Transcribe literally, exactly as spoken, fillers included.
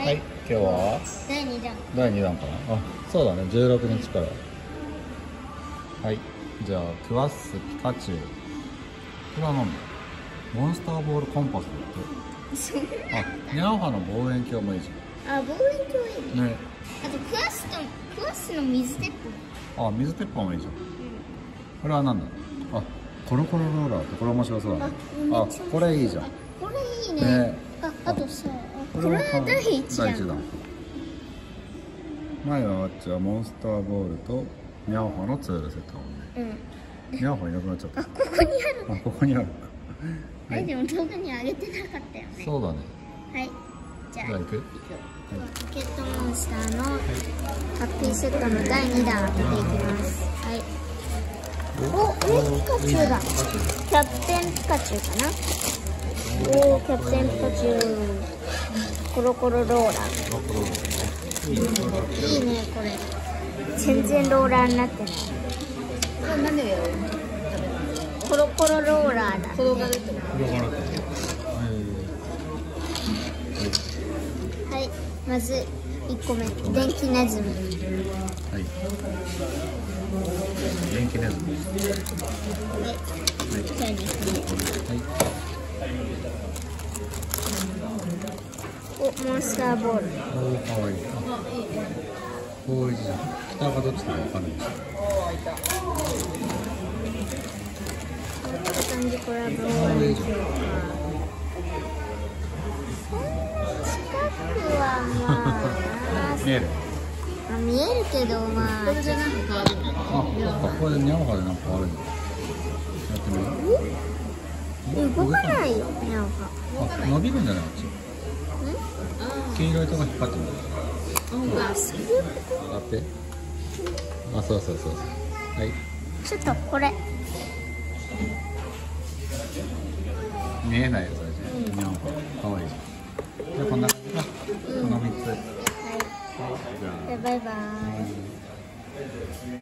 はい、今日はだいにだんだいにだんかな。あ、そうだね、じゅうろくにちから。はい、じゃあクワッスピカチュウ。これは何だ？モンスターボールコンパスだって。 そんなあ、ニャオハの望遠鏡もいいじあ、望遠鏡いいね。 ね。 あとクワッスとクワッスの水鉄砲。 あ、水鉄砲もいいじゃん。これは何だ？あ、コロコロローラーってこれ面白そうだね。あ、これいいじゃん。 これいいね。 ね。 あ、あとさ、 ここれはだいいちだん。 だいいちだん。前はあっちはモンスターボールとニャオハのツールセットだもんね。 うん。 ニャオハいなくなっちゃった。 あ、ここにある。 あ、ここにある。 はい、でも動画に上げてなかったよね。 そうだね。 はい。じゃあ、 じゃあ行く？ ポケットモンスターのハッピーセットのだいにだん開けていきます。はい。お、え、ピカチュウだ。キャプテンピカチュウかな。おー、キャプテンピカチュウ。コロコロローラー。いいね、これ。全然ローラーになってない。これ何でやる？コロコロローラーだ。転がるってこと？ 転がるってこと。 はい、まずいっこめ、電気ネズミ。 はい。電気ネズミ。 はい。じゃあにこめ。 はい。 お、モンスターボール。 おー、かわいい。こういうじゃん。蓋がどっちかわかんないです。 こんな感じ、これはボかール。 わいいじゃん。 近くはまあ見える。 あ、見えるけど、まあこれでなんか変わるんだ。 あ、そっか、これでニャオハでなんか変わるんだ。やってみる？ 動かないよ、ニャオハ。 あ、伸びるんじゃない？あっち。黄色いとこ引っ張ってみる。 あ、そういうこあって。あ、そうそうそうそう。はい。 と？ちょっとこれ。 見えないよ、最初。ニャオハ。かわいいじゃん。じゃあこんな感じか。このみっつ。はい。 はい、バイバーイ。